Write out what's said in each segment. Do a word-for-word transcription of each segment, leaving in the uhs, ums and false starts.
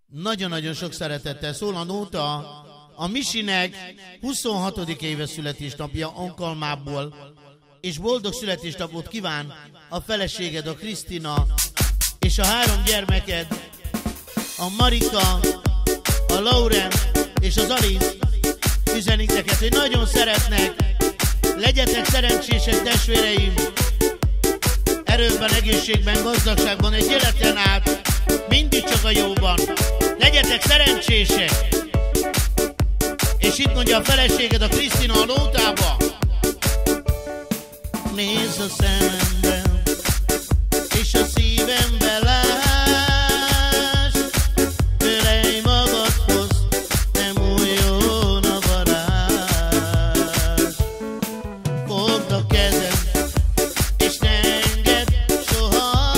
Nagyon-nagyon sok szeretettel szól a nóta a Misinek huszonhatodik éves születésnapja alkalmából, és boldog születésnapot kíván a feleséged, a Krisztina, és a három gyermeked, a Marika, a Lauren és az Alice. Üzenik neked, hogy nagyon szeretnek, legyetek szerencsések testvéreim, erőben, egészségben, gazdagságban, egy életen át, mindig csak a jóban. Legyetek szerencsések! És itt mondja a feleséged, a Krisztina, a nótába. Nézz a szemembe, és a szívembe láss, ölej magadhoz, nem újjon a varázs. Fogd a kezem, és ne engedd soha,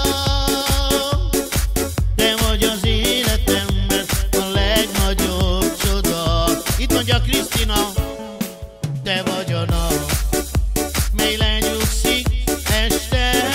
te vagy az életemben a legnagyobb csoda. Itt mondja Krisztina, te vagy a nap, mely lenyugszik este,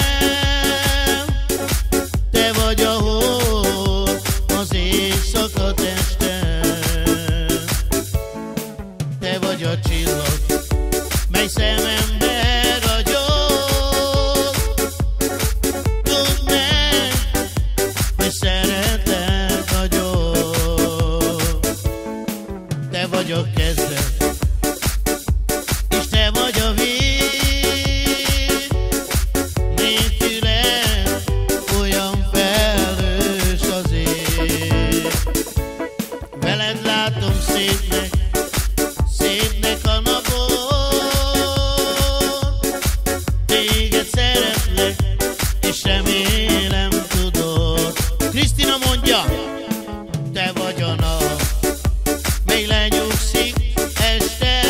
te vagy a hold az éjszaka testen, te vagy a csillag, mely szemembe ragyog. Tudd meg, hogy szeretlek nagyon, te vagy a kezdet, és te vagy a vég, nélküled olyan felhős az ég. Veled látom szépnek, szépnek a napot, téged szeretlek, és remélem tudod. Krisztina mondja, te vagy a nap, mely lenyugszik este,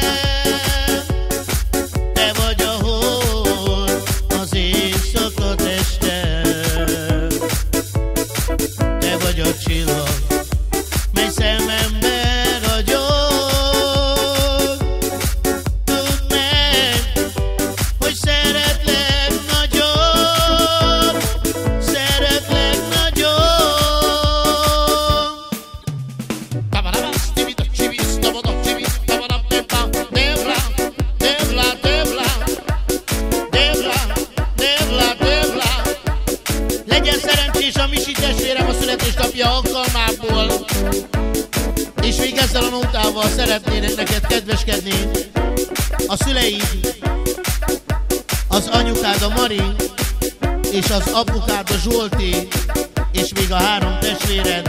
te vagy a hold az éjszaka testen, te vagy a csillag, mely szemembe ragyog. Tudd meg, hogy szeretlek nagyon, szeretlek nagyon. Legyen szerencsés a Misi testvérem a születésnapja alkalmából, és még ezzel a nótával szeretnének neked kedveskedni a szüleid, az anyukád, a Mari, és az apukád, a Zsolti, és még a három testvéred,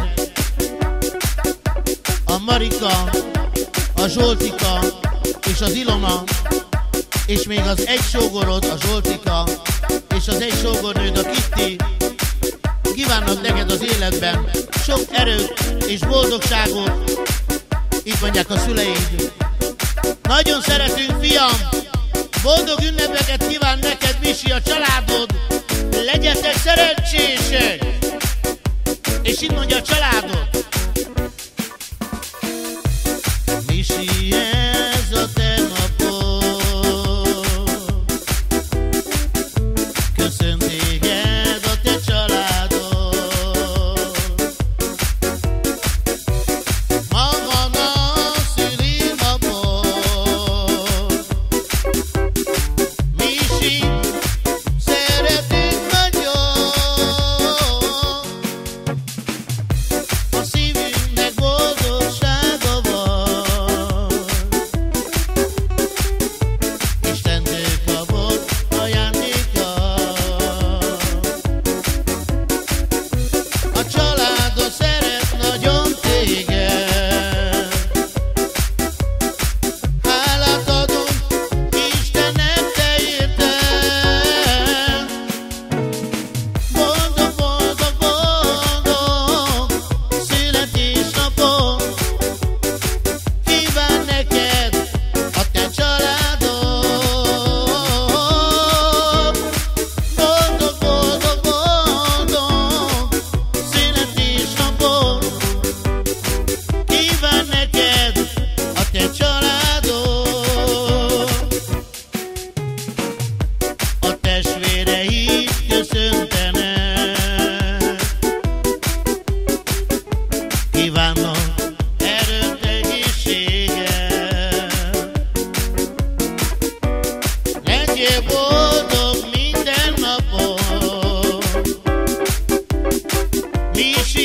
a Marika, a Zsoltika és az Ilona, és még az egy sógorod, a Zsoltika, és az egy sógornőd, a Kitti. Kívánnak neked az életben sok erőt és boldogságot. Itt mondják a szüleid. Nagyon szeretünk, fiam! Boldog ünnepeket kíván neked, Misi, a családod! Legyetek szerencsések! És itt mondja a családod. Misi, ez a te napod, köszön téged a te családod. Ma van a szülinapod, Misi, szeretünk nagyon. A kívánnak erőt, egészséget. Legyél boldog minden napon, Misi